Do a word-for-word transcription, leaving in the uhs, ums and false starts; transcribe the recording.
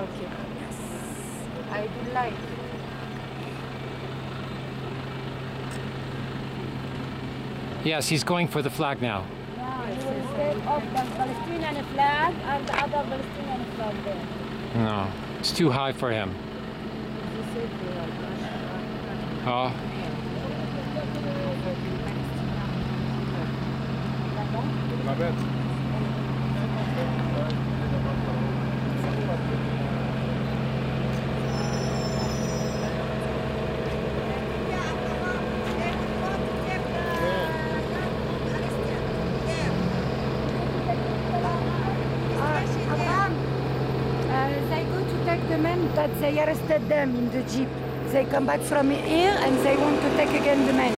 Okay. Yes. I do like. Yes, he's going for the flag now. Yeah, he will take off the Palestinian flag and the other Palestinian flag there. No, it's too high for him. Oh. They go to take the men that they arrested them in the jeep. They come back from here and they want to take again the men.